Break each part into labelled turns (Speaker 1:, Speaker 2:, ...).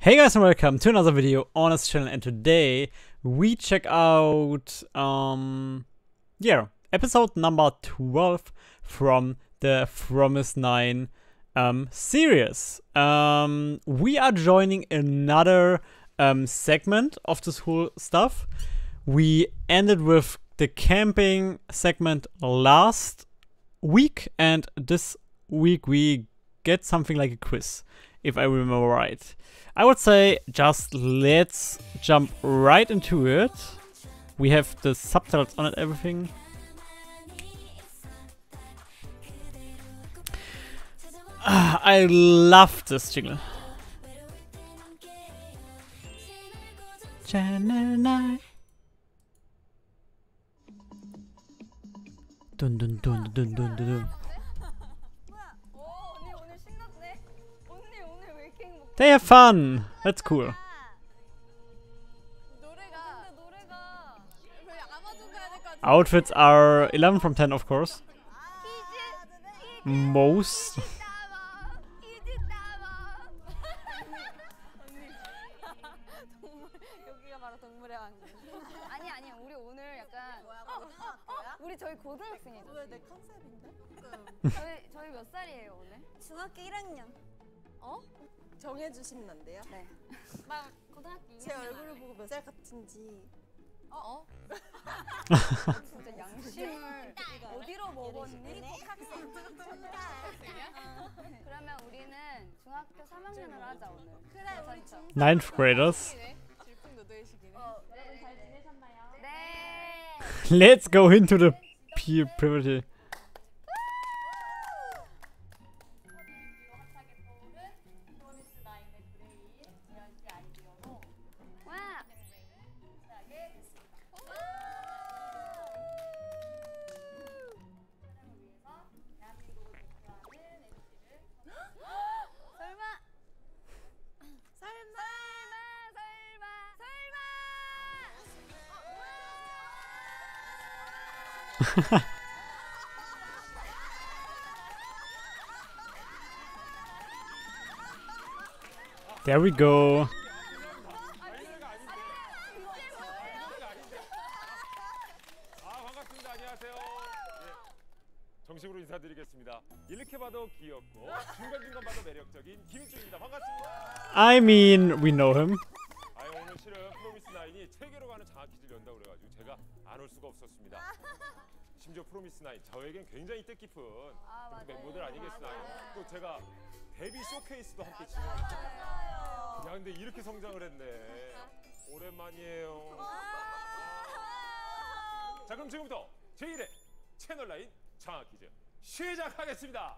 Speaker 1: Hey guys and welcome to another video on this channel, and today we check out episode number 12 from the Promise 9 series. We are joining another segment of this whole stuff. We ended with the camping segment last week, and this week we get something like a quiz, if I remember right. I would say just let's jump right into it. We have the subtitles on it, everything. I love this jingle. Channel 9. Dun dun dun dun dun dun dun. They have fun. That's cool. Outfits are 11 from 10, of course. Most.
Speaker 2: 우리 저희 고등학생이죠. 왜 내 컨셉인데? 저희 몇 살이에요 오늘?
Speaker 3: 중학교 1학년.
Speaker 2: 어?
Speaker 3: 정해주시면 안 돼요?
Speaker 2: 네. 막 고등학교 2학년.
Speaker 3: 제 얼굴을 보고 몇 살 같은지.
Speaker 2: 진짜 양심을 어디로 먹었니? 학생. 그러면 우리는 중학교 3학년으로 하자 오늘. 그래 우리 중.
Speaker 1: 9th graders.
Speaker 2: 잘 지내셨나요? 네.
Speaker 1: Let's go into the puberty. There we go.
Speaker 4: 반갑습니다. 안녕하세요. 정식으로 인사드리겠습니다. 이렇게 봐도 귀엽고 중간중간 봐도 매력적인 김인준입니다. 반갑습니다.
Speaker 1: I mean, we know him.
Speaker 4: 오늘 실은 프로미스 9이 세계로 가는 장학 퀴즈를 연다고 그래가지고 제가 안 올 수가 없었습니다. 심지어 프로미스 9 저에겐 굉장히 뜻깊은 멤버들 아니겠어요? 또 제가 데뷔 쇼케이스도 함께 진행했어요. 야, 근데 이렇게 성장을 했네. 오랜만이에요. 자, 그럼 지금부터 제1회 채널9 장학 퀴즈 시작하겠습니다.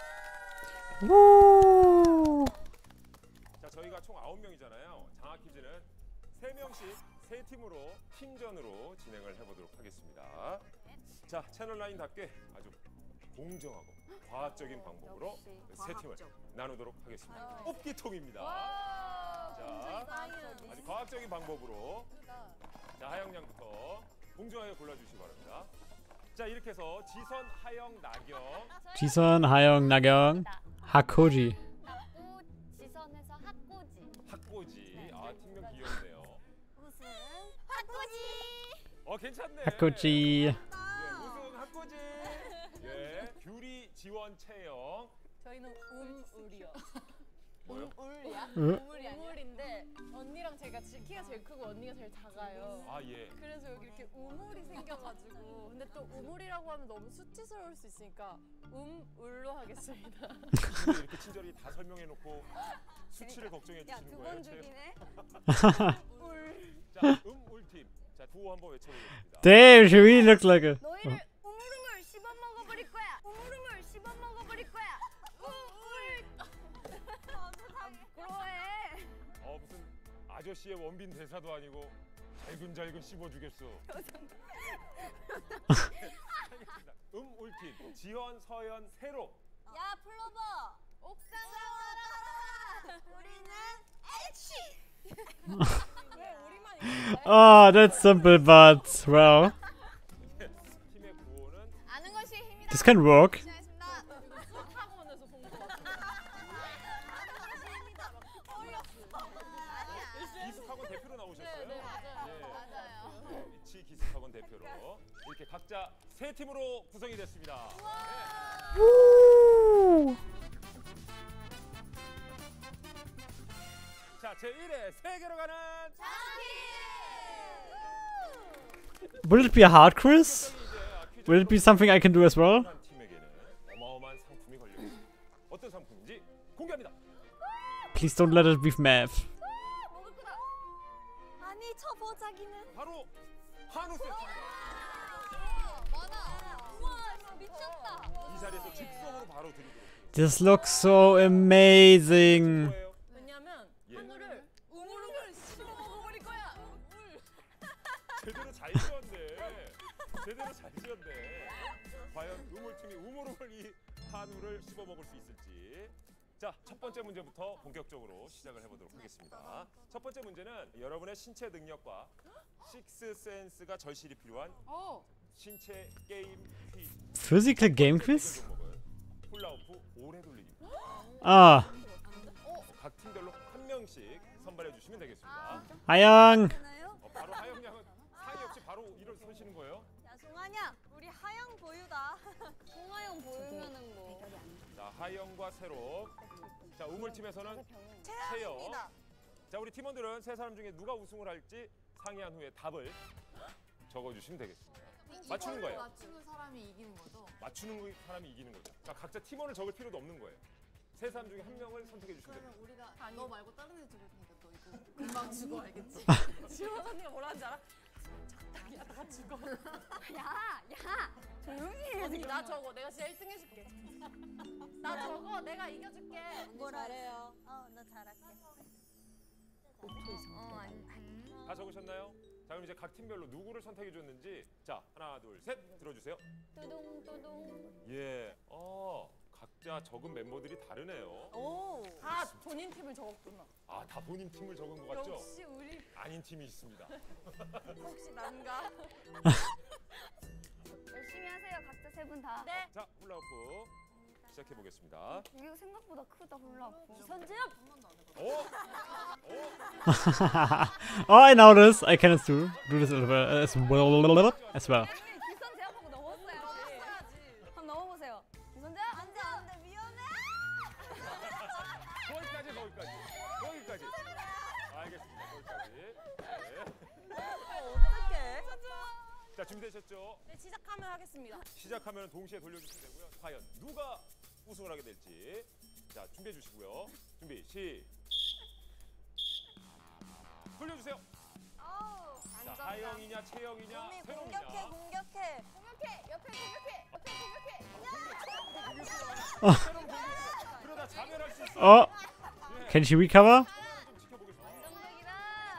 Speaker 4: 자, 저희가 총 9명이잖아요. 장학 퀴즈는 3명씩 3팀으로 팀전으로 진행을 해보도록 하겠습니다. 자, 채널9답게 아주 공정하고 과학적인 방법으로 세 팀을 나누도록 하겠습니다. 뽑기통입니다. 자, 아주 과학적인 방법으로. 자, 하영양부터 공정하게 골라주시기 바랍니다. 자, 이렇게 해서 지선, 하영, 나경.
Speaker 1: 지선, 하영, 나경, 하코지.
Speaker 2: 지선에서 학고지.
Speaker 4: 학고지. 아, 팀명 귀엽네요.
Speaker 3: 무슨 학고지?
Speaker 4: 괜찮네.
Speaker 1: 하코지.
Speaker 4: 우승 학고지. 예, 뷰리, 지원, 채영.
Speaker 5: 저희는 우리요.
Speaker 4: 뭐요?
Speaker 5: 우리야? 우물인데 언니랑 제가 키가 제일 크고 언니가 제일 작아요.
Speaker 4: 아, 예.
Speaker 5: 그래서 여기 이렇게 우물이 생겨가지고 근데 또 우물이라고 하면 너무 수치스러울 수 있으니까 울로 하겠습니다.
Speaker 4: 근데 이렇게 친절히 다 설명해놓고 수치를 걱정해 주시는 거예요?
Speaker 2: 야두번 죽이네.
Speaker 4: 자, 울팀. 자, 구호 한번 외쳐보겠습니다.
Speaker 1: Damn, she really looks like a.
Speaker 2: 너희를 우물우물 씹어 먹어버릴 거야. 우물우물 씹어 먹어버릴 거야. 부끄러워해.
Speaker 4: 무슨 아저씨의 원빈 대사도 아니고 잘근잘근 씹어주겠어. 알겠습니다. 울팀 지현, 서현, 세로.
Speaker 2: 야 플로버 옥상 가라. 우리는 엘치.
Speaker 5: 왜 우리만 있어요?
Speaker 1: Oh, that's simple, but well,
Speaker 4: 팀의 구호는
Speaker 2: 아는 것이 힘이다.
Speaker 1: this can work.
Speaker 5: 학원에서 본 것 같아요.
Speaker 4: 기숙학원 대표로 나오셨어요?
Speaker 5: 네, 맞아요.
Speaker 4: 예.
Speaker 5: 맞아요.
Speaker 4: 위치 기숙학원 대표로 이렇게 각자 세 팀으로 구성이 됐습니다. 네. 자, 제1회 세계로 가는
Speaker 1: Will it be a hard quiz? Will it be something I can do as well?
Speaker 4: 한 팀에게는 어마어마한 상품이 걸려 있습니다. 어떤 상품인지 공개합니다.
Speaker 1: Please don't let it be math.
Speaker 3: 아니 저 보자기는.
Speaker 4: 바로 한우 세트입니다.
Speaker 2: 우와 미쳤다.
Speaker 4: 이 자리에서 즉석으로 바로 드리도록
Speaker 1: This looks so amazing.
Speaker 4: 거예요.
Speaker 5: 왜냐면
Speaker 4: 예.
Speaker 5: 한우를 우물우물 씹어 먹어버릴 거야.
Speaker 4: 제대로 잘 지었네. 제대로 잘 지었네. 과연 우물팀이 우물우물 이 한우를 씹어 먹을 수 있을지. 자, 첫 번째 문제부터 본격적으로 시작을 해보도록 하겠습니다. 첫 번째 문제는 여러분의 신체 능력과 식스센스가 절실히 필요한 신체 게임 퀴즈.
Speaker 1: Physical game quiz?
Speaker 4: 종목은 훌라후프 오래 돌리기.
Speaker 1: Ah,
Speaker 4: 각 팀별로 한 명씩 선발해 주시면 되겠습니다.
Speaker 1: 하영.
Speaker 3: 되나요?
Speaker 4: 바로 하영 양은 사이 없이 바로 일어서시는 거예요.
Speaker 3: 야 송하냐, 우리 하영 보유다.
Speaker 2: 송하영 보이면은 뭐.
Speaker 4: 자, 하영과 새로. 자, 우물팀에서는
Speaker 3: 채영입니다.
Speaker 4: 자, 우리 팀원들은 세 사람 중에 누가 우승을 할지 상의한 후에 답을 적어주시면 되겠습니다. 맞추는 거예요.
Speaker 5: 맞추는 사람이 이기는 거죠.
Speaker 4: 맞추는 사람이 이기는 거죠. 자, 각자 팀원을 적을 필요도 없는 거예요. 세 사람 중에 한 명을 선택해 주시면
Speaker 5: 그러면
Speaker 4: 됩니다.
Speaker 5: 우리가 너 말고 다른 애 죽을 테니까 너 이거 금방 죽어 알겠지? 지원 언니가 뭐라는지 알아? 적당히 하다가 죽어.
Speaker 2: 야 조용히 해.
Speaker 5: 언니 나 저거 내가 진짜 1등 해줄게. 나 저거 내가 이겨줄게.
Speaker 3: 뭘 알아요? 나 잘할게.
Speaker 4: 다 적으셨나요? 자, 그럼 이제 각 팀별로 누구를 선택해 줬는지 자, 하나, 둘, 셋 들어주세요.
Speaker 2: 뚜둥뚜둥.
Speaker 4: 예, 각자 적은 멤버들이 다르네요.
Speaker 3: 오.
Speaker 5: 다 본인 팀을 적었구나.
Speaker 4: 아, 다 본인 팀을 적은 것 같죠?
Speaker 5: 역시 우리
Speaker 4: 아닌 팀이 있습니다.
Speaker 5: 혹시 난가?
Speaker 2: 열심히 하세요. 각자 세 분 다.
Speaker 5: 네.
Speaker 4: 자, 훌라후프 시작해 보겠습니다.
Speaker 2: 이거 생각보다 크다 훌라후프.
Speaker 5: 선지엽.
Speaker 4: 오,
Speaker 1: Oh, I know this. I can do this as well. As well.
Speaker 2: 기선 제압하고 넘었어요. 한번 넘어보세요. 기선제
Speaker 3: 안돼 위험해.
Speaker 4: 거기까지. 알겠습니다. 거기까지. 네.
Speaker 3: 어떡해?
Speaker 4: 자, 준비되셨죠?
Speaker 5: 네 시작하면 하겠습니다.
Speaker 4: 시작하면 동시에 돌려주시면 되고요. 과연 누가 우승을 하게 될지. 자, 준비해 주시고요. 준비, 돌려주세요. 자, 하영이냐, 채영이냐,
Speaker 3: 언니
Speaker 4: 새로이냐.
Speaker 3: 공격해.
Speaker 5: 옆에 공격해.
Speaker 4: 새로운 공격. 그러다 자멸할 수 있어.
Speaker 1: Oh, can she recover?
Speaker 4: 좀 지켜보겠습니다.
Speaker 2: 안정적이다.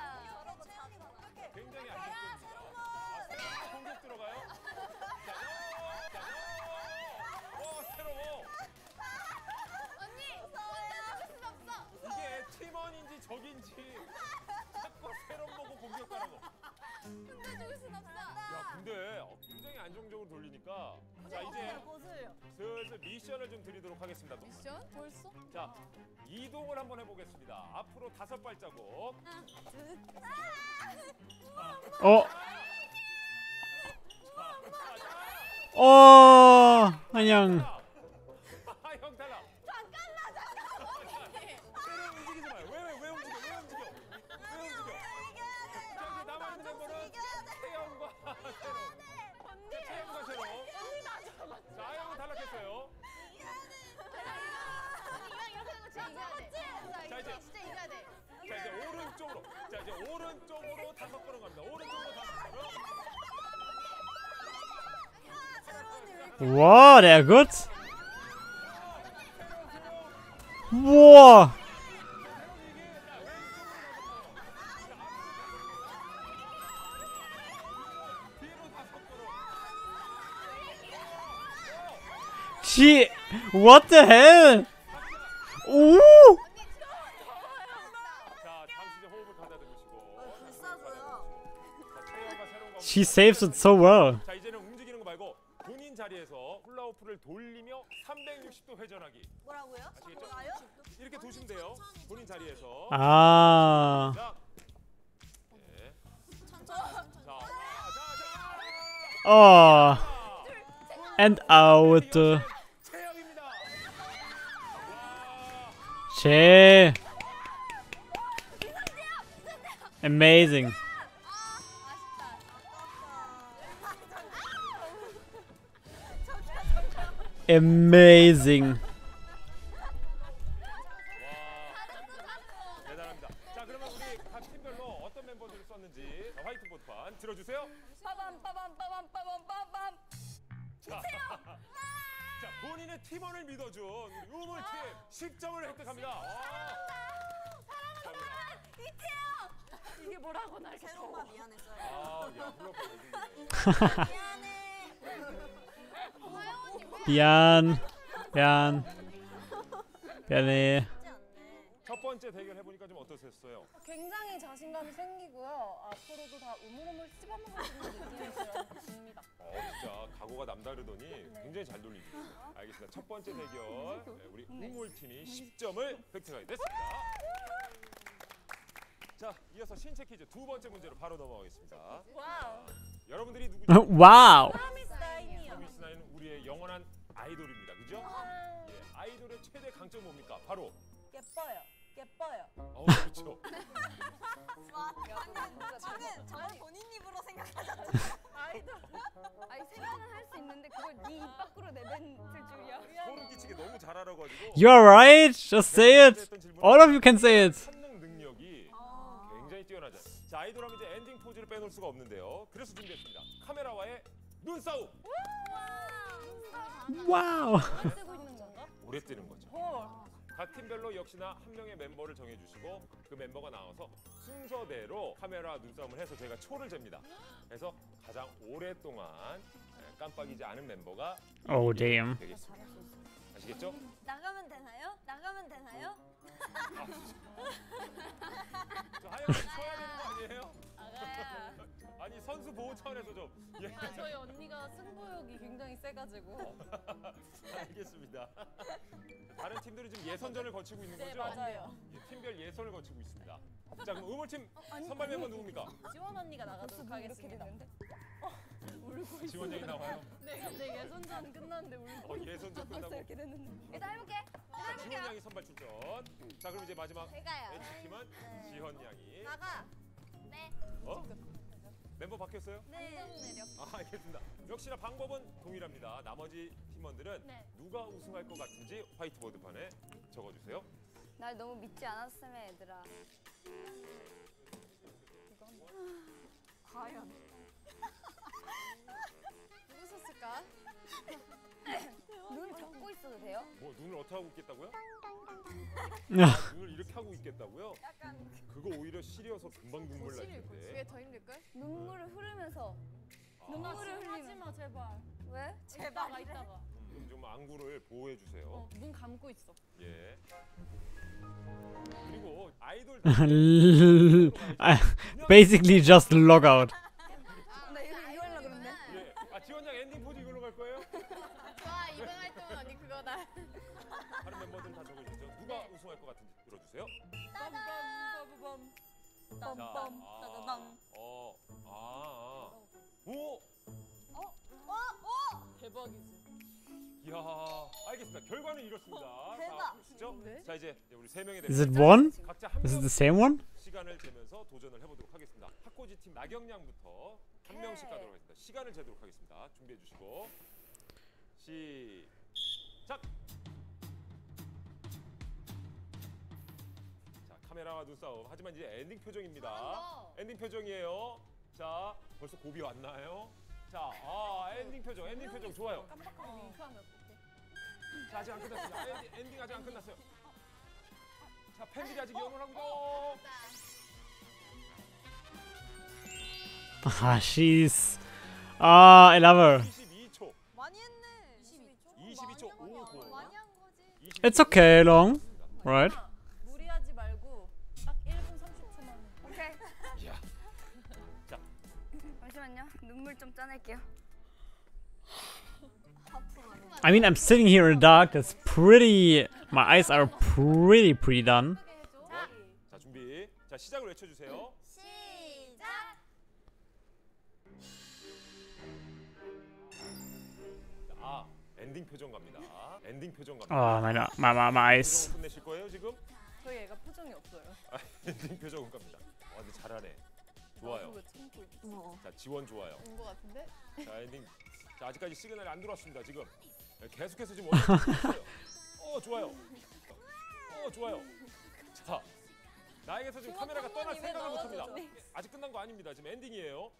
Speaker 4: 굉장히 안정적입니다. 새로운 공격 들어가요. 새로워.
Speaker 5: 언니 혼자 죽을 순 없어.
Speaker 4: 이게 팀원인지 적인지 자꾸 새로운 보고 공격하는 거.
Speaker 5: 혼자 죽을 순 없어.
Speaker 4: 야, 근데 굉장히 안정적으로 돌리니까 자, 이제 슬슬 미션을 좀 드리도록 하겠습니다.
Speaker 5: 미션? 벌써?
Speaker 4: 자, 이동을 한번 해보겠습니다. 앞으로 5발자국.
Speaker 1: Oh. Oh, 하영.
Speaker 4: 형 달라. 잠깐만. 새로 움직이지 마요. 왜 움직여? 자, 이제 남아있는 멤버는 태영과 새로. 태영과 새로. 자, 하영은 탈락했어요. 자, 이제 오른쪽으로. 자, 이제 오른쪽으로 5걸음 갑니다. 오른쪽으로 5걸음.
Speaker 1: Wow, they're good. Wow. She. What the hell? Ooh.
Speaker 4: 자, 잠시 좀 호흡을 가다듬으시고.
Speaker 3: 불사조요.
Speaker 4: 자, 태영과 새로운 거.
Speaker 1: She saves it so well.
Speaker 4: 자, 이제는 움직이는 거 말고 본인 자리 자리에서 훌라후프를 돌리며 360도 회전하기.
Speaker 3: 뭐라고요?
Speaker 4: 아시겠죠?
Speaker 3: 뭐라요?
Speaker 4: 이렇게 두시면 돼요. 본인 자리에서.
Speaker 1: 아.
Speaker 4: 자, 네. 자,
Speaker 1: Oh. And out.
Speaker 4: 채영입니다. 와.
Speaker 1: 제. Amazing. Amazing.
Speaker 4: 대단합니다. 자, 그러면 우리 각 팀별로 어떤 멤버들을 썼는지 화이트보드판 들어주세요.
Speaker 2: 빠밤 빠밤 빠밤 빠밤 빠밤.
Speaker 4: 자, 자, 본인의 팀원을 믿어준 우리 우물팀 10점을 획득합니다.
Speaker 5: 이게 뭐라고 날 계속.
Speaker 3: 새로운 말 미안했어요.
Speaker 4: 아, 야, 훌라후프
Speaker 3: 미안해.
Speaker 1: 미안. 미안. 미안해.
Speaker 3: 쉽지 않네.
Speaker 4: 첫 번째 대결 해보니까 좀 어떠셨어요?
Speaker 5: 굉장히 자신감이 생기고요. 앞으로도 다 우물우물 씹어먹을 수 있는 느낌이 듭니다.
Speaker 4: 진짜 각오가 남다르더니 굉장히 잘 돌리시네요. 알겠습니다. 첫 번째 대결 우리 우물팀이 10점을 획득하게 됐습니다. 자, 이어서 신체 퀴즈 두 번째 문제로 바로 넘어가겠습니다.
Speaker 5: 와우.
Speaker 4: 여러분들이 누구죠?
Speaker 1: 와우.
Speaker 5: 프로미스나인이요.
Speaker 4: 프로미스나인은 우리의 영원한 아이돌입니다. 그죠? 예, 아이돌의 최대 강점 뭡니까? 바로
Speaker 5: 예뻐요. 예뻐요.
Speaker 4: 그렇죠.
Speaker 3: 저는 본인 입으로 생각하셨죠.
Speaker 5: 아이돌.
Speaker 2: 아니 생각은 할 수 있는데 그걸 네 입 밖으로 내뱉을 줄이야.
Speaker 4: 소름 끼치게 너무 잘 알아가지고
Speaker 1: You're right. Just say it. All of you can say it.
Speaker 4: 선능 능력이 굉장히 뛰어나죠. 자, 아이돌 하면 이제 엔딩 포즈를 빼놓을 수가 없는데요. 그래서 준비했습니다. 카메라와의 눈싸움.
Speaker 1: 와우.
Speaker 5: 쓰고 있는 건가?
Speaker 4: 오래 뜨는 거죠.
Speaker 5: 헐.
Speaker 4: 각 팀별로 역시나 한 명의 멤버를 정해주시고 그 멤버가 나와서 순서대로 카메라 눈싸움을 해서 저희가 초를 잽니다. 그래서 가장 오랫동안 깜빡이지 않은 멤버가
Speaker 1: Oh damn.
Speaker 4: 되겠습니다. 아시겠죠?
Speaker 3: 나가면 되나요? 나가면 되나요?
Speaker 4: 저 하영 씨 쳐야 되는 거 아니에요?
Speaker 5: 아가야.
Speaker 4: 아니 선수 보호 차원에서 좀 예.
Speaker 5: 저희 언니가 승부욕이 굉장히 세가지고.
Speaker 4: 알겠습니다. 다른 팀들은 지금 예선전을 거치고 있는
Speaker 5: 네,
Speaker 4: 거죠?
Speaker 5: 맞아요.
Speaker 4: 예, 팀별 예선을 거치고 있습니다. 자, 그럼 우물팀 선발 멤버 누굽니까?
Speaker 5: 지원 언니가 나가도록 하겠습니다. 울고 있어.
Speaker 4: 지원 얘기 나와요.
Speaker 5: 네, 근데 예선전 끝났는데 울고.
Speaker 4: 예선전 끝나고
Speaker 5: 이렇게 됐는데.
Speaker 2: 일단 해볼게.
Speaker 4: 자, 지원 양이 선발 출전. 자, 그럼 이제 마지막
Speaker 3: 제가요.
Speaker 4: H팀은 지현 양이.
Speaker 3: 나가. 네.
Speaker 4: 어? 멤버 바뀌었어요?
Speaker 3: 네.
Speaker 4: 알겠습니다. 역시나 방법은 동일합니다. 나머지 팀원들은
Speaker 5: 네.
Speaker 4: 누가 우승할 것 같은지 화이트보드판에 적어주세요.
Speaker 2: 날 너무 믿지 않았으면 얘들아.
Speaker 3: 과연.
Speaker 5: 누구 썼을까?
Speaker 2: 눈 접고 있어도 돼요?
Speaker 4: 뭐 눈을 어떻게 하고 있겠다고요? 눈을 이렇게 하고 있겠다고요? 그거 오히려 시려서 금방 눈물 날
Speaker 5: 그게
Speaker 4: 텐데.
Speaker 5: 더 힘들걸?
Speaker 2: 눈물을 흐르면서.
Speaker 5: 눈물을
Speaker 2: 흘리면.
Speaker 5: 하지마 제발.
Speaker 2: 왜?
Speaker 5: 이따가 이따가.
Speaker 4: 그럼 좀 안구를 보호해 주세요.
Speaker 5: 눈 감고 있어.
Speaker 4: 예. 그리고 아이돌
Speaker 1: Basically just log out.
Speaker 2: 나 이거 하려고 그러는데.
Speaker 4: 예. 지원 양 엔딩 포즈 이걸로 갈 거예요?
Speaker 5: 좋아 이번 활동은 언니 그거다.
Speaker 4: 다른 멤버들은 다 적어주죠. 누가 우승할 것 같은지 들어주세요.
Speaker 5: 빰빰빰빰.
Speaker 4: 자,
Speaker 3: 빰빰. 따다당.
Speaker 4: 오,
Speaker 5: 대박이지.
Speaker 4: 이야, 알겠습니다. 결과는 이렇습니다.
Speaker 3: 대박.
Speaker 4: 자, 보시죠.
Speaker 5: 네?
Speaker 4: 자, 이제 우리 세 명의
Speaker 1: Is it
Speaker 4: 대결자
Speaker 1: one?
Speaker 4: 각자 한
Speaker 1: Is it
Speaker 4: 명
Speaker 1: the same one?
Speaker 4: 시간을 재면서 도전을 해보도록 하겠습니다. 학고지 팀 나경 양부터 한 명씩 가도록 하겠습니다. 시간을 재도록 하겠습니다. 준비해 주시고 시작. 자, 카메라와 눈싸움. 하지만 이제 엔딩 표정입니다.
Speaker 5: 잘한다.
Speaker 4: 엔딩 표정이에요. 자, 벌써 고비 왔나요? 자, 엔딩 표정, 엔딩 표정 좋아요.
Speaker 5: 깜빡하고 윙크하면 어떡해?
Speaker 4: 자, 아직 안 끝났습니다. 엔딩 아직 안 끝났어요. 자, 팬들이 아직 영을 하고
Speaker 1: Ah, she's. Ah, I love her.
Speaker 4: 22초.
Speaker 3: 많이 했네. 22초?
Speaker 4: 22초.
Speaker 3: 많이 한
Speaker 4: 오,
Speaker 3: 거야. 많이 한 거지.
Speaker 1: It's okay, long. Right?
Speaker 5: 무리하지 말고 딱 1분 30초만.
Speaker 2: 오케이.
Speaker 4: 이야. 자,
Speaker 2: 잠시만요. 눈물 좀 짜낼게요.
Speaker 1: I mean, I'm sitting here in the dark. That's pretty. My eyes are pretty done.
Speaker 4: 자, 준비. 자, 시작을 외쳐주세요.
Speaker 3: 시작.
Speaker 4: 아, 엔딩 표정 갑니다. 엔딩 표정 갑니다.
Speaker 1: Oh, my eyes.
Speaker 4: 표정은 끝내실 거예요 지금?
Speaker 5: 저희 애가 표정이 없어요.
Speaker 4: 아, 엔딩 표정은 갑니다. 근데 잘하네. 좋아요.
Speaker 5: 왜 참고 있어?
Speaker 4: 자, 지원 좋아요.
Speaker 5: 온거 같은데?
Speaker 4: 자, 엔딩. 자, 아직까지 시그널이 안 들어왔습니다. 지금 계속해서 지금 원하고 좋아요. 좋아요. 자, 나에게서 지금 카메라가 떠날 생각을 못합니다. 아직 끝난 거 아닙니다. 지금 엔딩이에요.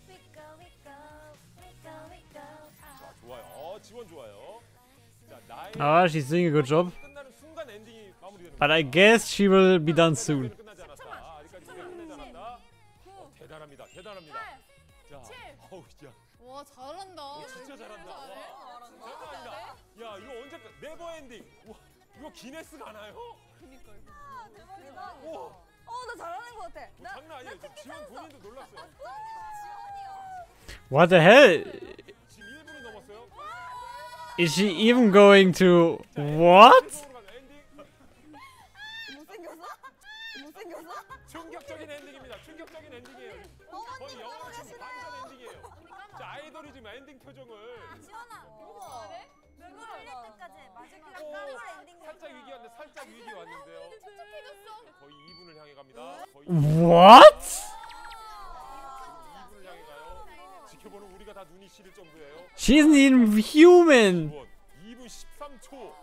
Speaker 4: 자, 좋아요. 지원 좋아요. 자, 나의
Speaker 1: Oh, she's doing a good job.
Speaker 4: 끝나는 순간 엔딩이 마무리되는
Speaker 1: But I guess she will be done soon.
Speaker 4: 끝나지 않았다. 아직까지 끝나지 않았다. 대단합니다. 대단합니다. 자, 어우, 야.
Speaker 5: 와 잘한다.
Speaker 4: 진짜 잘한다. 와, 대단합니다. 야, 이거 언제까? 네버 엔딩. 와, 이거 기네스 가나요?
Speaker 5: 그니까요.
Speaker 2: 대박이다.
Speaker 4: 오,
Speaker 2: 나 잘하는 것 같아.
Speaker 4: 장난 아니에요. 지금 지원 본인도 놀랐어요.
Speaker 1: What the hell?
Speaker 4: 지금 1분이 넘었어요.
Speaker 1: Is she even going to what?
Speaker 2: 못생겨서? 못생겨서?
Speaker 4: 충격적인 엔딩입니다. 충격적인 엔딩이에요. 거의 영화로 치면 반전 엔딩이에요. 자, 아이돌이 지금 엔딩 표정을
Speaker 3: 지원아. 잘해? 눈물 흘릴 때까지 마지막
Speaker 4: 오,
Speaker 3: 깜짝 엔딩.
Speaker 4: 살짝 위기 왔는데 살짝 위기 왔는데요. 거의 2분을 향해 갑니다. 거의
Speaker 1: What?
Speaker 4: 2분을 향해 가요. 지켜보는 우리가 다 눈이 시릴 정도예요.
Speaker 1: She isn't even human.
Speaker 4: 2분 13초.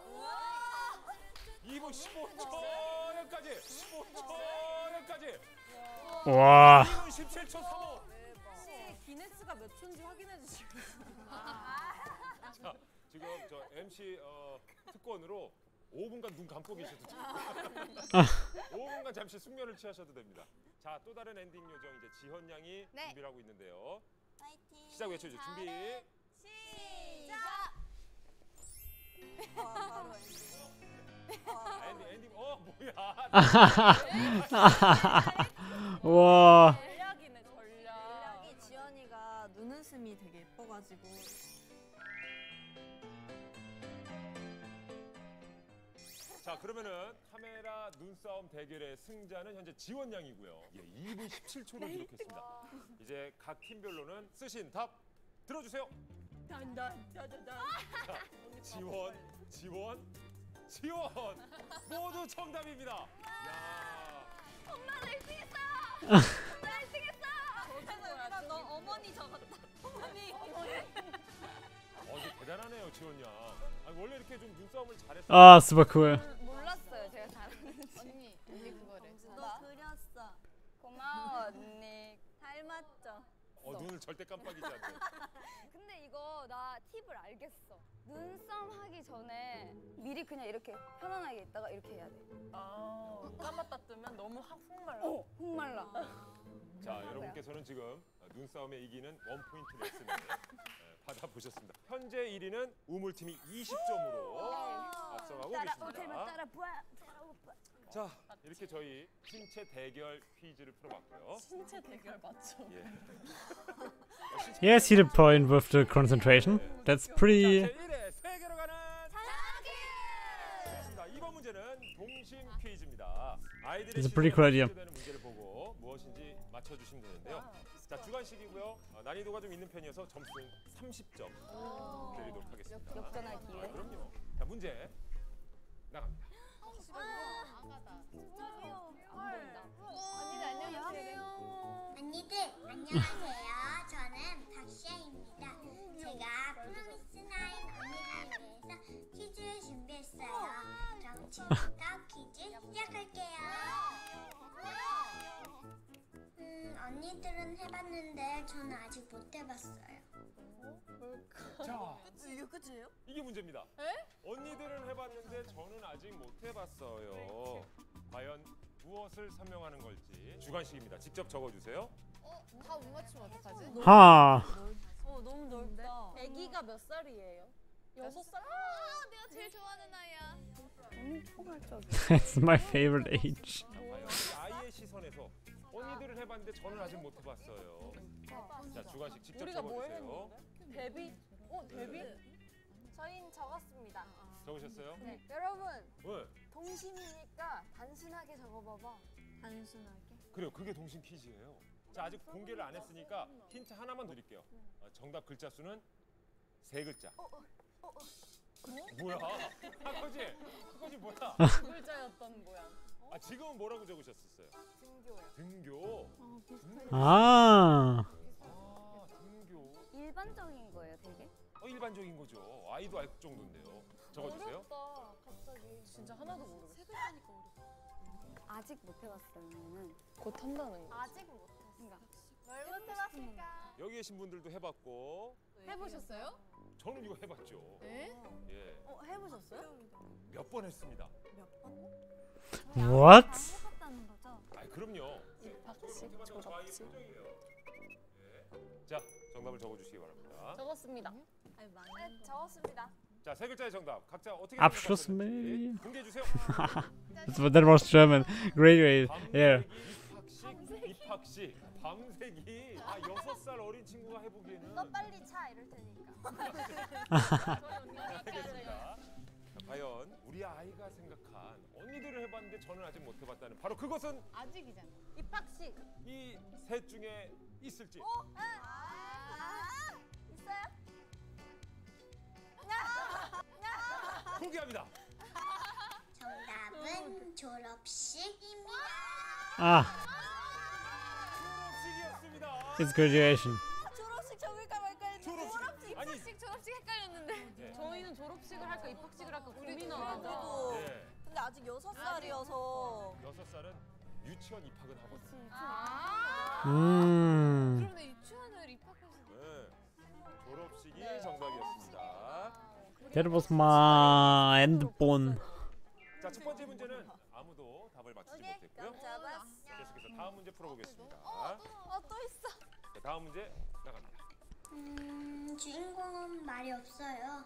Speaker 4: 2분 15초. 여기까지. 15초. 여기까지.
Speaker 1: 와.
Speaker 4: 2분 17초 35.
Speaker 5: 혹시 기네스가 몇 초인지 확인해 주시고.
Speaker 4: 자, 지금 저 MC 특권으로 5분간 눈 감고 계셔도 됩니다. 5분간 잠시 숙면을 취하셔도 됩니다. 자, 또 다른 엔딩 요정 이제 지현 양이
Speaker 2: 네.
Speaker 4: 준비를 하고 있는데요.
Speaker 3: 파이팅.
Speaker 4: 시작 외쳐주죠. 준비.
Speaker 3: 시작.
Speaker 2: 바로
Speaker 4: 엔딩. 뭐야?
Speaker 1: 와.
Speaker 5: 전략이네 전략.
Speaker 3: 이 지연이가 눈웃음이 되게 예뻐가지고.
Speaker 4: 자, 그러면은 카메라 눈싸움 대결의 승자는 현재 지원 양이고요. 예, 2분 17초를 기록했습니다. 이제 각 팀별로는 쓰신 답 들어주세요. 지원 모두 정답입니다. 야,
Speaker 3: 너 어머니 적었다. 어머니.
Speaker 4: 이거 대단하네요, 지원 양. 아니, 원래 이렇게 좀 눈싸움을 잘했어요.
Speaker 1: Ah, super cool.
Speaker 2: 몰랐어요, 제가 잘하는지.
Speaker 5: 언니 그거래.
Speaker 3: 너 그렸어.
Speaker 2: 고마워, 언니.
Speaker 3: 닮았죠.
Speaker 4: 눈을 절대 깜빡이지 않네.
Speaker 2: 근데 이거 나 팁을 알겠어. 눈싸움 하기 전에 미리 그냥 이렇게 편안하게 있다가 이렇게 해야 돼.
Speaker 5: 까맣다 뜨면 너무 훅 말라.
Speaker 2: 훅 말라.
Speaker 4: 자, 여러분께서는 지금 눈싸움에 이기는 원 포인트 레슨을 받아보셨습니다. 현재 1위는 우물팀이 20점으로 앞서가고 계십니다.
Speaker 2: 따라봐.
Speaker 4: 자, 이렇게 저희 신체 대결 퀴즈를 풀어봤고요.
Speaker 5: 신체 대결 맞죠?
Speaker 4: 예.
Speaker 1: Yeah, I see the point with the concentration. That's pretty.
Speaker 4: 자, 제1회 세계로 가는 좋습니다. 이번 문제는 동심 퀴즈입니다. 아이들의
Speaker 1: It's a pretty cool idea.
Speaker 4: 되는 문제를 보고 무엇인지 맞춰주시면 되는데요. 자, 주관식이고요. 난이도가 좀 있는 편이어서 점수 30점 드리도록 하겠습니다.
Speaker 2: 역전할 기회.
Speaker 4: 그럼요. 자, 문제 나갑니다.
Speaker 3: 언니들 안녕하세요. 저는 박시아입니다. 제가 프로미스 나인 언니들을 위해서 퀴즈를 준비했어요. 그럼 지금부터 퀴즈 시작할게요. 언니들은 해봤는데 저는 아직 못 해봤어요.
Speaker 4: 자,
Speaker 3: 이게 끝이에요?
Speaker 4: 이게 문제입니다. 언니들은 해봤는데 저는 아직 못 해봤어요. 과연 무엇을 설명하는 걸지 주관식입니다. 직접 적어주세요.
Speaker 5: 다 못 맞추면 어떡하지?
Speaker 1: Huh.
Speaker 3: 너무 넓다.
Speaker 5: 아기가 몇 살이에요? 6살?
Speaker 3: 내가 제일 좋아하는 아이야.
Speaker 1: That's my favorite age.
Speaker 4: 과연 이 아이의 시선에서 언니들은 해봤는데 저는 아직 못 해봤어요. 자, 주관식 직접
Speaker 5: 우리가 뭘
Speaker 4: 적어주세요.
Speaker 5: 했는데? 데뷔? 데뷔?
Speaker 3: 저희는 적었습니다.
Speaker 4: 적으셨어요?
Speaker 2: 네. 여러분
Speaker 4: 네.
Speaker 2: 동심이니까 단순하게 적어봐봐.
Speaker 3: 단순하게.
Speaker 4: 그래요. 그게 동심 퀴즈예요. 자, 아직 공개를 안 했으니까 힌트 하나만 드릴게요. 정답 글자 수는 3글자. 뭐야? 학거지 뭐야?
Speaker 5: 두 글자였던 모양.
Speaker 4: 아, 지금은 뭐라고 적으셨었어요?
Speaker 2: 등교요.
Speaker 4: 등교.
Speaker 1: 아,
Speaker 4: 등교.
Speaker 2: 일반적인 거예요, 되게.
Speaker 4: 일반적인 거죠. 아이도 알 정도인데요. 적어주세요.
Speaker 5: 어렵다. 갑자기. 진짜 하나도 모르겠어. 세 글자니까 어렵다.
Speaker 2: 아직 못 해봤으면은
Speaker 5: 곧 한다는 거.
Speaker 3: 아직 못했어.
Speaker 2: 그러니까
Speaker 3: 뭘 못해봤을까?
Speaker 4: 여기 계신 분들도 해봤고
Speaker 5: 해보셨어요?
Speaker 4: 저는 이거 해봤죠.
Speaker 5: 네?
Speaker 4: 예,
Speaker 2: 해보셨어요?
Speaker 4: 몇 번 했습니다.
Speaker 1: what?
Speaker 3: 해봤다는 거죠?
Speaker 4: 아, 그럼요.
Speaker 5: 입학식, 졸업식.
Speaker 4: 자, 정답을 적어주시기 바랍니다.
Speaker 5: 적었습니다.
Speaker 3: 네, 적었습니다.
Speaker 4: 자, 3글자의 정답 각자 어떻게
Speaker 1: Abschlussmail.
Speaker 4: 생각하셨는지 공개해 주세요.
Speaker 1: That was German. Great. Yeah.
Speaker 4: 입학식, 밤새기. 6살 어린 친구가 해보기에는.
Speaker 3: 너 빨리 차 이럴 테니까.
Speaker 4: 알겠습니다. 자, 과연 우리 아이가 생각한 언니들을 해봤는데 저는 아직 못 해봤다는 바로 그것은
Speaker 5: 아직이잖아.
Speaker 3: 입학식.
Speaker 4: 이 셋 중에 있을지.
Speaker 3: 있어요?
Speaker 4: 공개합니다.
Speaker 6: 정답은 졸업식입니다.
Speaker 1: Ah,
Speaker 4: 졸업식이었습니다.
Speaker 1: it's graduation.
Speaker 3: 졸업식 적을까 말까 했는데
Speaker 4: 졸업식. 아니,
Speaker 5: 입학식, 졸업식 헷갈렸는데.
Speaker 4: 네.
Speaker 5: 저희는 졸업식을 할까 입학식을 할까
Speaker 3: 우리도.
Speaker 5: 고민하다가.
Speaker 4: 네.
Speaker 3: 근데 아직 6살이어서
Speaker 4: 6살은 유치원 입학은 하거든요.
Speaker 5: 그러네, 유치원을 입학해서.
Speaker 4: 네. 졸업식이 정답이었습니다.
Speaker 1: That was my endbone.
Speaker 4: 자, 첫 번째 문제는 아무도 답을 맞추지
Speaker 3: 오케이,
Speaker 4: 못했고요.
Speaker 3: 그럼 잡았어.
Speaker 4: 계속해서 다음 문제 풀어보겠습니다.
Speaker 3: 또 있어.
Speaker 4: 자, 다음 문제 나갑니다.
Speaker 6: 주인공은 말이 없어요.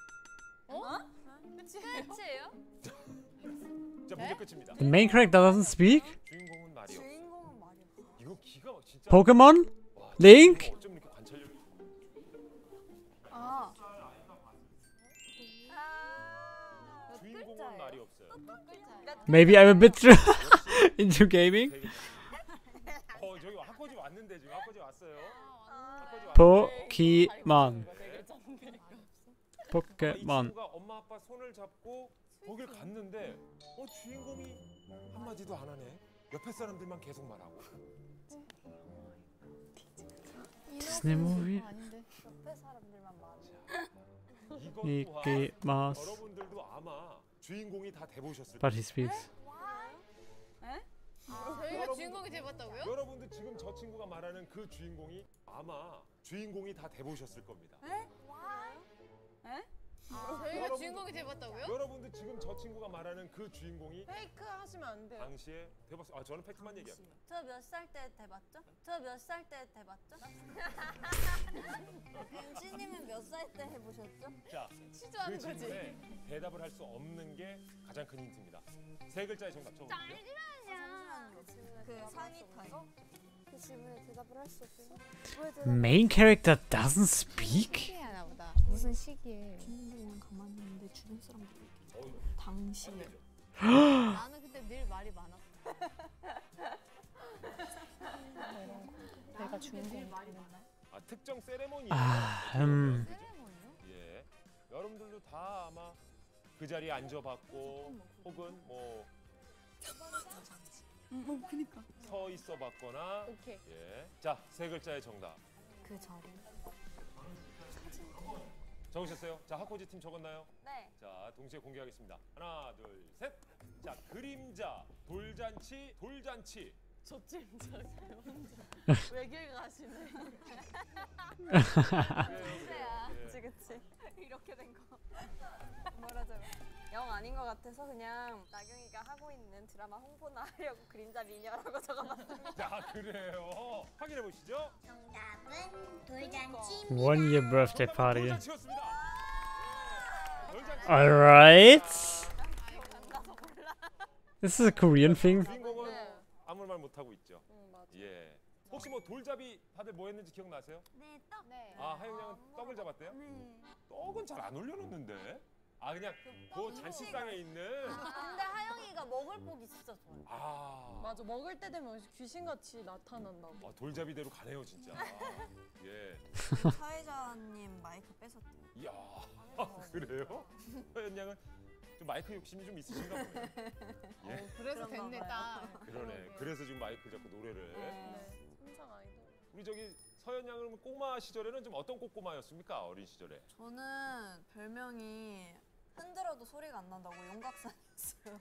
Speaker 3: 끝이에요?
Speaker 4: 자, 문제 끝입니다.
Speaker 1: The main character doesn't speak.
Speaker 4: 주인공은 말이 없어.
Speaker 3: 주인공은 말이 없어.
Speaker 4: 이거 기가 막 진짜.
Speaker 1: Pokemon?
Speaker 4: 와,
Speaker 1: Link?
Speaker 4: 어쩜 이렇게 관찰력이.
Speaker 2: 아,
Speaker 4: 주인공은 말이 없어요.
Speaker 1: Maybe I'm a bit into gaming.
Speaker 4: 저기 학거지 왔는데 지금 학거지 왔어요. 학거지 왔는데.
Speaker 1: Pokemon.
Speaker 4: 이
Speaker 1: Pokemon.
Speaker 4: 친구가 엄마 아빠 손을 잡고 거길 갔는데 주인공이 한마디도 안 하네. 옆에 사람들만 계속 말하고.
Speaker 1: Disney movie?
Speaker 3: 옆에 사람들만 말해.
Speaker 4: 이것 또한
Speaker 1: 이기마스.
Speaker 4: 여러분들도 아마 주인공이 다 돼보셨을
Speaker 1: But
Speaker 4: 거예요.
Speaker 1: he speaks.
Speaker 5: 저희가 주인공이 돼봤다고요?
Speaker 4: 여러분도 지금 저 친구가 말하는 그 주인공이 아마 주인공이 다 돼보셨을 겁니다.
Speaker 5: 저희가 주인공이 돼봤다고요?
Speaker 4: 여러분도 지금 저 친구가 말하는 그 주인공이
Speaker 5: 페이크 하시면 안 돼요.
Speaker 4: 당시에 돼봤어요. 저는 팩트만 얘기합니다.
Speaker 3: 저 몇 살 때 돼봤죠? 저 몇 살 때 돼봤죠? 윤지님은 몇 살 때 해보셨죠?
Speaker 4: 자,
Speaker 5: 취조하는
Speaker 4: 그
Speaker 5: 거지.
Speaker 4: 질문에 대답을 할 수 없는 게 가장 큰 힌트입니다. 3글자의 정답 적어주세요.
Speaker 3: 그 상의 타서 그 질문에 대답을 할 수 없어서
Speaker 1: Main character doesn't speak?
Speaker 5: 하나 보다. 무슨 시기에?
Speaker 7: 그냥 가만히 있는데 주변 사람들이 당신의
Speaker 5: 나는 근데 늘 말이 많았어. 내가 주인공이 되는 날?
Speaker 4: 특정 세레모니.
Speaker 1: Ah,
Speaker 4: 예. 여러분들도 다 아마 그 자리에 앉아봤고 혹은 뭐
Speaker 7: 그니까
Speaker 4: 서 있어봤거나.
Speaker 5: 오케이.
Speaker 4: 예. 자, 3글자의 정답
Speaker 7: 그 자리
Speaker 4: 적으셨어요? 자, 학고지 팀 적었나요?
Speaker 3: 네.
Speaker 4: 자, 동시에 공개하겠습니다. 하나, 둘, 셋. 자, 그림자, 돌잔치, 돌잔치.
Speaker 5: 저찜자 혼자 외길 가시네.
Speaker 3: 그래야.
Speaker 4: 예.
Speaker 3: 그치 그치. 이렇게 된 거. 뭐라죠? 영 아닌 것 같아서 그냥 나경이가 하고 있는 드라마 홍보나 하려고 그림자 미녀라고 적어봤습니다.
Speaker 4: 자, 그래요. 확인해 보시죠.
Speaker 6: 정답은 돌잔치.
Speaker 1: 1 year birthday party.
Speaker 4: 돌잔치였습니다. 돌잔치.
Speaker 1: Alright. This is a Korean thing.
Speaker 4: 주인공은
Speaker 3: 네.
Speaker 4: 아무 말 못 하고 있죠.
Speaker 3: 맞아.
Speaker 4: 예. 혹시 뭐 돌잡이 다들 뭐 했는지 기억나세요?
Speaker 6: 네, 떡.
Speaker 2: 네.
Speaker 4: 아, 하영 양은 떡을 잡았대요?
Speaker 6: 네.
Speaker 4: 떡은 잘 안 올려놓는데. 아, 그냥 그 잔치상에 있는.
Speaker 3: 근데 하영이가 먹을 복이 진짜 좋아요.
Speaker 4: 아,
Speaker 5: 맞아, 먹을 때 되면 귀신같이 나타난다고.
Speaker 4: 아, 돌잡이대로 가네요 진짜. 예.
Speaker 3: 사회자님 마이크 뺏었대요.
Speaker 4: 이야, 그래요? 서현 양은 좀 마이크 욕심이 좀 있으신가 보네. 예.
Speaker 5: 그래서
Speaker 3: 그런가
Speaker 5: 됐네,
Speaker 3: 봐요.
Speaker 5: 딱.
Speaker 4: 그러네. 그래서 지금 마이크 잡고 노래를.
Speaker 5: 네, 천상 아이돌.
Speaker 4: 우리 저기 서현 양은 꼬마 시절에는 좀 어떤 꼬꼬마였습니까? 어린 시절에.
Speaker 3: 저는 별명이 흔들어도 소리가 안 난다고 용각산이었어요.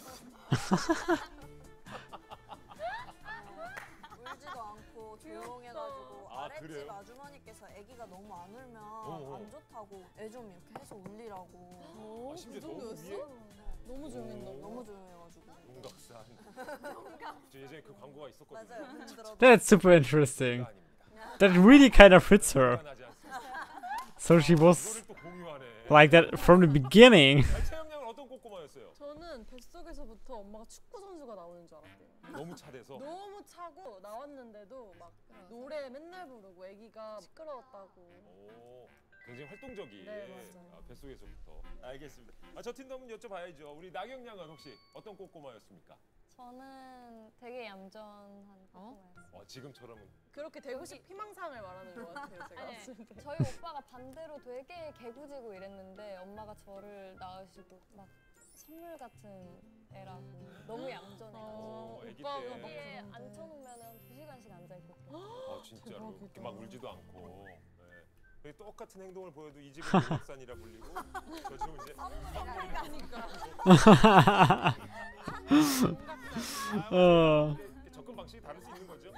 Speaker 3: 울지도 않고 조용해가지고
Speaker 4: 아,
Speaker 3: 아랫집
Speaker 4: 그래요?
Speaker 3: 아주머니께서 아기가 너무 안 울면
Speaker 4: 어어.
Speaker 3: 안 좋다고 애 좀 이렇게 해서 울리라고.
Speaker 4: 아, 심지어 너무 위에
Speaker 5: 너무 조용했나 봐.
Speaker 3: 너무 조용해가지고.
Speaker 4: 용각산. 저 예전에 그 광고가 있었거든요.
Speaker 3: 맞아요. 흔들어도.
Speaker 1: That's super interesting.
Speaker 4: 아닙니다.
Speaker 1: That really kind of fits her.
Speaker 4: 나지 않습니다.
Speaker 1: So she was
Speaker 4: 이거를 또 공유하네.
Speaker 1: like that from the beginning.
Speaker 4: 아니, 채영 양은 어떤 꼬꼬마였어요?
Speaker 5: 저는 뱃속에서부터 엄마가 축구 선수가 나오는 줄 알았대요.
Speaker 4: 너무 차대서.
Speaker 5: 너무 차고 나왔는데도 막 노래 맨날 부르고 애기가 시끄러웠다고.
Speaker 4: 오, 굉장히 활동적인.
Speaker 5: 네, 맞아요.
Speaker 4: 아, 뱃속에서부터. 알겠습니다. 아, 저 팀도 한번 여쭤봐야죠. 우리 나경 양은 혹시 어떤 꼬꼬마였습니까?
Speaker 2: 저는 되게 얌전한 꼬마였어요.
Speaker 4: 지금처럼은.
Speaker 5: 그렇게 되고 싶 희망상을 말하는 것 같아요, 제가
Speaker 2: 아니,
Speaker 5: 봤을 때.
Speaker 2: 저희 오빠가 반대로 되게 개구지고 이랬는데 엄마가 저를 낳으시고 막 선물 같은 애라고 너무 얌전해가지고
Speaker 4: 애기
Speaker 5: 오빠가
Speaker 4: 때.
Speaker 5: 막
Speaker 2: 여기에
Speaker 5: 그러는데.
Speaker 2: 앉혀놓으면 2시간씩 앉아있고
Speaker 4: 진짜로.
Speaker 5: 대박이다.
Speaker 4: 이렇게 막 울지도 않고. 네. 똑같은 행동을 보여도 이 집은 용각산이라 불리고 저 집은 이제
Speaker 1: 어.
Speaker 4: 이렇게 접근 방식이 다를 수 있는 거죠.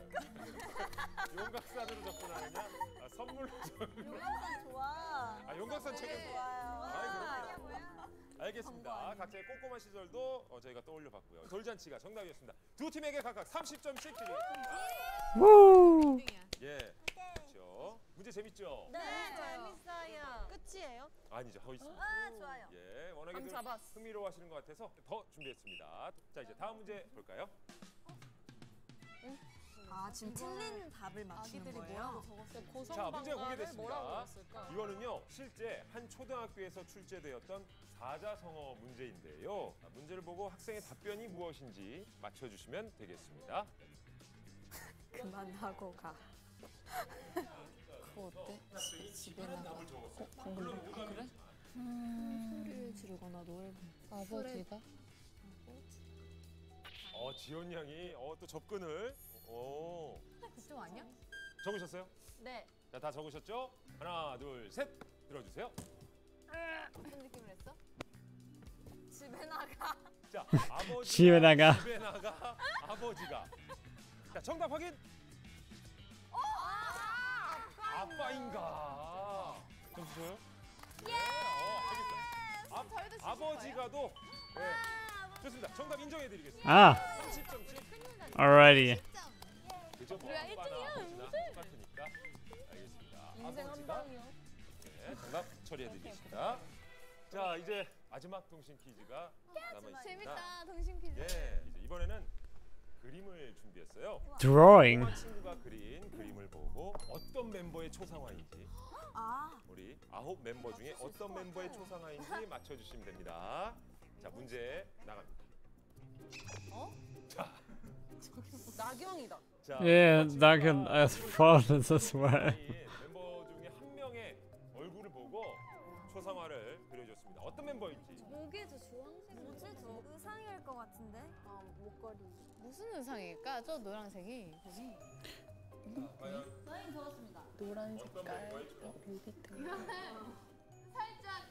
Speaker 4: 용각산으로 접근하느냐, 선물로 접근.
Speaker 3: 용각산 좋아.
Speaker 4: 용각산 최고.
Speaker 3: 좋아요.
Speaker 4: 알겠습니다. 각자의 꼼꼼한 시절도 저희가 떠올려봤고요. 돌잔치가 정답이었습니다. 두 팀에게 각각 30점씩 드리겠습니다.
Speaker 1: Woo.
Speaker 4: 예, 그렇죠. 문제 재밌죠?
Speaker 3: 네, 재밌어요. 끝이에요?
Speaker 4: 아니죠, 더 있습니다.
Speaker 3: 아, 좋아요.
Speaker 4: 예, 워낙에
Speaker 5: 감 잡았어.
Speaker 4: 흥미로워하시는 것 같아서 더 준비했습니다. 자, 이제 다음 문제 볼까요?
Speaker 3: 아, 지금 틀린 답을 맞추는 거예요?
Speaker 4: 자, 문제가
Speaker 5: 고성방가를
Speaker 4: 공개됐습니다.
Speaker 5: 뭐라고 했을까?
Speaker 4: 이거는요, 실제 한 초등학교에서 출제되었던 사자성어 문제인데요. 문제를 보고 학생의 답변이 무엇인지 맞춰주시면 되겠습니다.
Speaker 3: 그만하고 가. 그거 어때? 집에 나가. 방금 그래? 소리를 지르거나 노래를 아버지가?
Speaker 4: 지연 양이 또 접근을.
Speaker 2: 그쪽 아니야?
Speaker 4: 적으셨어요?
Speaker 5: 네.
Speaker 4: 자, 다 적으셨죠? 하나, 둘, 셋. 들어주세요.
Speaker 2: 무슨 느낌을 했어?
Speaker 3: 집에 나가.
Speaker 4: 자, 아버지가
Speaker 1: 집에 나가.
Speaker 4: 집에 나가. 아버지가. 자, 정답 확인. 아빠인가? 점수 줘요? 예. 알겠습니다. 아버지가도. 네. 좋습니다. 정답 인정해드리겠습니다.
Speaker 1: Ah,
Speaker 4: 30점씩.
Speaker 1: alrighty.
Speaker 4: 그죠? 뭐 아빠나 아버지나 똑같으니까. 알겠습니다.
Speaker 5: 인생 한
Speaker 4: 아버지가.
Speaker 5: 방이요.
Speaker 4: 네, 정답 처리해드리겠습니다. 자, 이제 마지막 동심 퀴즈가 남아있습니다.
Speaker 2: 재밌다 동심 퀴즈.
Speaker 4: 예, 이제 이번에는 그림을 준비했어요.
Speaker 1: Drawing.
Speaker 4: 꼬마 친구가 그린 그림을 보고 어떤 멤버의 초상화인지 우리 9 멤버 중에 어떤 멤버의 초상화인지 맞춰주시면 됩니다. 자, 문제 나갑니다. 자,
Speaker 5: 나경이다.
Speaker 4: 자,
Speaker 1: Yeah,
Speaker 4: 꼬마
Speaker 1: that can
Speaker 4: 친구가
Speaker 1: thought this as well.
Speaker 4: 멤버 중에 한 명의 얼굴을 보고 초상화를 그려줬습니다. 어떤 멤버인지.
Speaker 2: 목에도 주황색
Speaker 3: 뭐지? 저 의상일 것 같은데?
Speaker 2: 목걸이.
Speaker 7: 무슨 의상일까? 저 노란색이 거기
Speaker 4: 과연
Speaker 2: 저희는 적었습니다.
Speaker 7: 노란
Speaker 4: 어떤
Speaker 7: 색깔
Speaker 4: 멤버의 초상화?
Speaker 2: 살짝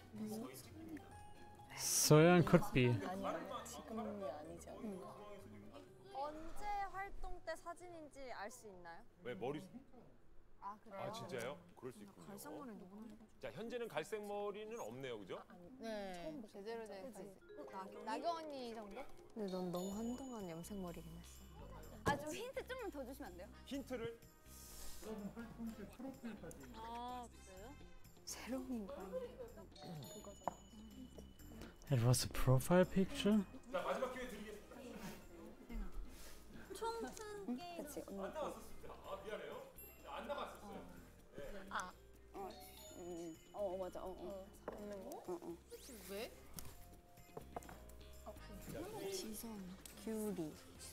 Speaker 1: Soyeon could be.
Speaker 5: 아니야. 지금이 아니지 않을까?
Speaker 3: 언제 활동 때 사진인지 알 수 있나요?
Speaker 4: 왜 머리?
Speaker 2: 아 그래요?
Speaker 4: 아, 진짜요? 그럴 수 있군요.
Speaker 3: 갈색머리 누구나 해가지고.
Speaker 4: 자, 현재는 갈색 머리는 없네요, 그죠?
Speaker 7: 네 제대로 된
Speaker 3: 나경이?
Speaker 2: 나경 언니 정도?
Speaker 3: 근데 넌 너무 한동안 염색머리긴 했어.
Speaker 2: 아 좀 힌트 좀만 더 주시면 안 돼요?
Speaker 4: 힌트를.
Speaker 2: 아 그래요?
Speaker 3: 새로운 거 아니야?
Speaker 1: It was a profile picture?
Speaker 4: 자, 마지막 기회 드리겠습니다.
Speaker 3: 총큰 게임.
Speaker 4: 안 나왔었습니다. 미안해요. 안 나갔었어요.
Speaker 3: 맞아. 있는 거.
Speaker 5: 왜?
Speaker 7: 지선.
Speaker 3: 귤이.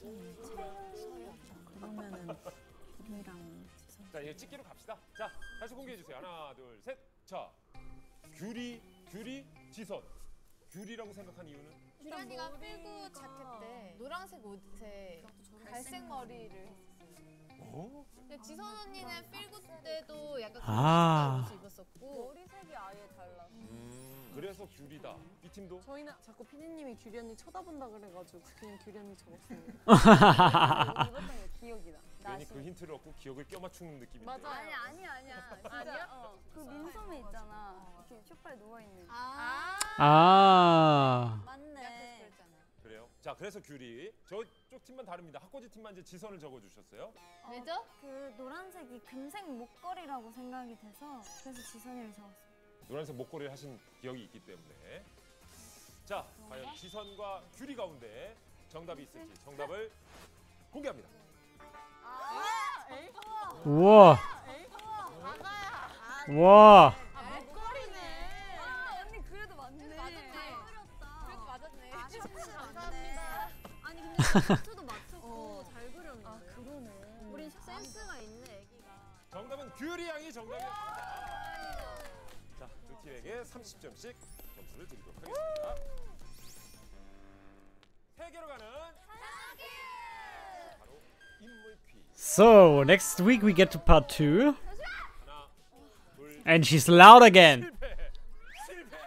Speaker 3: 그러면은 귤이랑 지선.
Speaker 4: 자, 이제 찍기로 갑시다. 자, 다시 공개해 주세요. 하나, 둘, 셋. 자, 귤이, 지선. 귤이라고 생각한 이유는?
Speaker 5: 주란이가 필구 자켓 때 노란색 옷에 갈색 머리를 했었어요.
Speaker 4: 어?
Speaker 5: 근데 지선 언니는 필구 때도 약간
Speaker 1: 아.
Speaker 5: 그런 옷을 입었었고
Speaker 3: 머리색이 아예 달라.
Speaker 4: 그래서 귤이다. 이 팀도?
Speaker 3: 저희는 자꾸 피디님이 규리 언니 쳐다본다 그래가지고 그냥 규리 언니 적었어요. 입었던 게 기억이 나.
Speaker 4: 괜히 그 힌트를 얻고 기억을 껴맞추는 느낌인데.
Speaker 3: 맞아.
Speaker 2: 아니야.
Speaker 3: 아니야?
Speaker 2: 그 민소매 있잖아. 이렇게 쇼파에 누워 있는.
Speaker 1: 아.
Speaker 2: 맞네.
Speaker 4: 그래요? 자, 그래서 귤이. 저쪽 팀만 다릅니다. 학고지 팀만 이제 지선을 적어주셨어요.
Speaker 5: 왜죠?
Speaker 2: 그 노란색이 금색 목걸이라고 생각이 돼서 그래서 지선이를 적었어.
Speaker 4: 노란색 목걸이를 하신 기억이 있기 때문에. 자, 과연 지선과 귤이 가운데 정답이 있을지 정답을 공개합니다.
Speaker 1: 우와. 와.
Speaker 5: 목걸이네.
Speaker 2: 언니 그래도 맞네.
Speaker 5: 그래도 맞았네.
Speaker 2: 감사합니다. 아니 근데 셔츠도 맞췄고 잘 그렸네. 아 그러네. 우린 센스가 있네 애기가.
Speaker 4: 정답은 귤이 양이 정답이었습니다. 자, 두 팀에게 30점씩 점수를 드리도록 하겠습니다. 세계로 가는 바로 인물 퀴즈.
Speaker 1: So, next week we get to part 2.
Speaker 4: 하나, 둘,
Speaker 1: And she's loud again.
Speaker 4: 실패.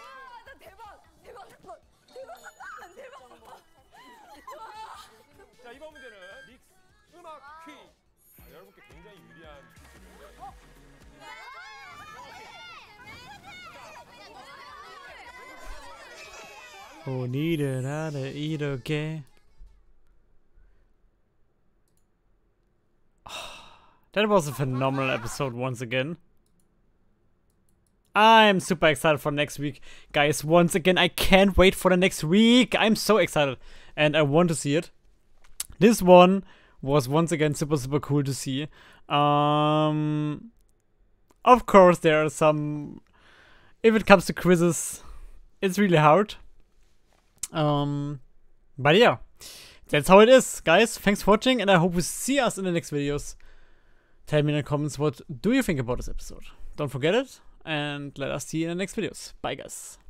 Speaker 4: 자, 이번 문제는 믹스 음악 퀴즈. 여러분께 굉장히 유리한 퀴즈인데.
Speaker 1: 오늘은 하루 이렇게. That was a phenomenal episode once again. I'm super excited for next week. Guys, once again, I can't wait for the next week. I'm so excited and I want to see it. This one was once again super cool to see. Of course, there are some... If it comes to quizzes, it's really hard. But yeah, that's how it is, guys. Thanks for watching and I hope you see us in the next videos. Tell me in the comments what do you think about this episode. Don't forget it and let us see you in the next videos. Bye guys.